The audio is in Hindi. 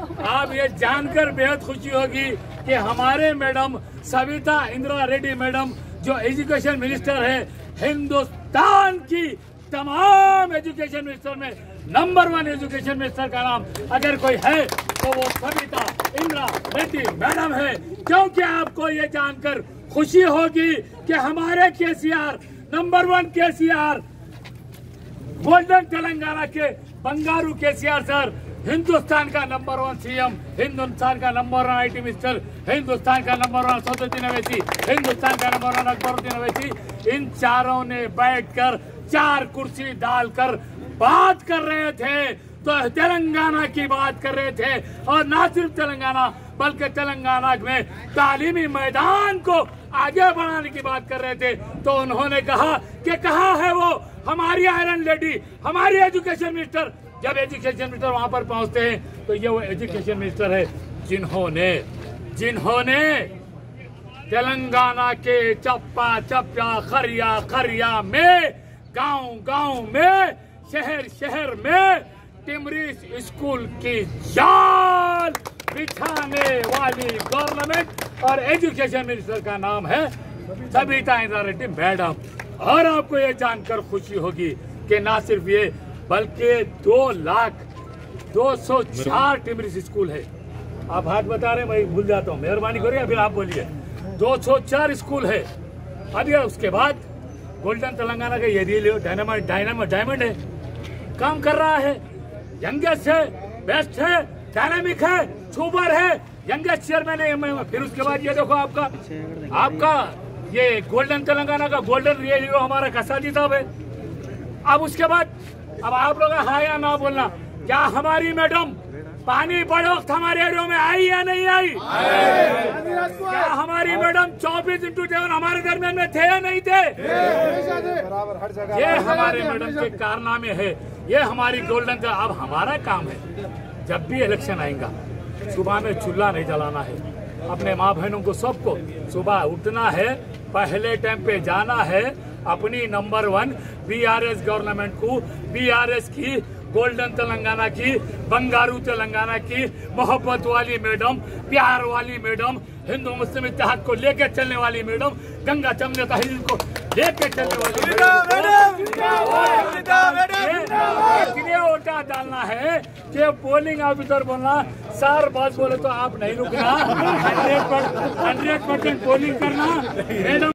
आप ये जानकर बेहद खुशी होगी कि हमारे मैडम सविता इंदिरा रेड्डी मैडम जो एजुकेशन मिनिस्टर है, हिंदुस्तान की तमाम एजुकेशन मिनिस्टर में नंबर 1 एजुकेशन मिनिस्टर का नाम अगर कोई है तो वो सविता इंदिरा रेड्डी मैडम है। क्योंकि आपको ये जानकर खुशी होगी कि हमारे केसीआर नंबर 1 केसीआर गोल्डन तेलंगाना के बंगारू केसीआर सर, हिंदुस्तान का नंबर 1 सीएम, हिंदुस्तान का नंबर 1 आईटी मिनिस्टर, हिंदुस्तान का नंबर 1 सदुद्दीन अवैसी, हिंदुस्तान का नंबर 1 अकबरुद्दीन अवैसी, इन चारों ने बैठकर 4 कुर्सी डालकर बात कर रहे थे, तो तेलंगाना की बात कर रहे थे। और ना सिर्फ तेलंगाना बल्कि तेलंगाना में तालीमी मैदान को आगे बढ़ाने की बात कर रहे थे। तो उन्होंने कहा कि कहाँ है वो हमारी आयरन लेडी, हमारी एजुकेशन मिनिस्टर। जब एजुकेशन मिनिस्टर वहां पर पहुंचते हैं तो ये वो एजुकेशन मिनिस्टर है जिन्होंने तेलंगाना के चप्पा चप्पा खरिया खरिया में, गांव में, शहर में टिमरी स्कूल की जाल बिछाने वाली गवर्नमेंट और एजुकेशन मिनिस्टर का नाम है सविता इंदिरा रेड्डी मैडम। और आपको ये जानकर खुशी होगी कि ना सिर्फ ये बल्कि 2,02,004 टिमरी स्कूल है। आप हाथ बता रहे, मैं भूल जाता हूँ, मेहरबानी करिए, फिर आप बोलिए। 204 स्कूल है। अब ये उसके बाद गोल्डन तेलंगाना का ये डायमंड है, काम कर रहा है, यंगेस्ट है, बेस्ट है, डायनामिक है, सुपर है, यंगेस्ट चेयरमैन है। फिर उसके बाद ये देखो आपका ये गोल्डन तेलंगाना का गोल्डन रियल हीरो हमारा कसाजी साहब है। अब उसके बाद अब आप लोग हाँ या ना बोलना, क्या हमारी मैडम पानी पड़े वक्त हमारे एरिया में आई या नहीं आई? क्या हमारी मैडम 24/7 हमारे दरमियान में थे या नहीं थे? ये हमारे मैडम के कारनामे है, ये हमारी गोल्डन का। अब हमारा काम है, जब भी इलेक्शन आएगा सुबह में चूल्हा नहीं जलाना है, अपने माँ बहनों को सबको सुबह उठना है, पहले टाइम पे जाना है, अपनी नंबर 1 बीआरएस गवर्नमेंट को, बीआरएस की गोल्डन तेलंगाना की, बंगारू तेलंगाना की मोहब्बत वाली मैडम, प्यार वाली मैडम, हिंदू मुस्लिम इत्तेहाद को लेकर चलने वाली मैडम, गंगा जमुना तहजीब को लेकर चलने वाली इसलिए वोटा डालना है कि पोलिंग ऑफिसर बोलना सर बस बोले तो आप नहीं रुकना, 100% पोलिंग करना मैडम।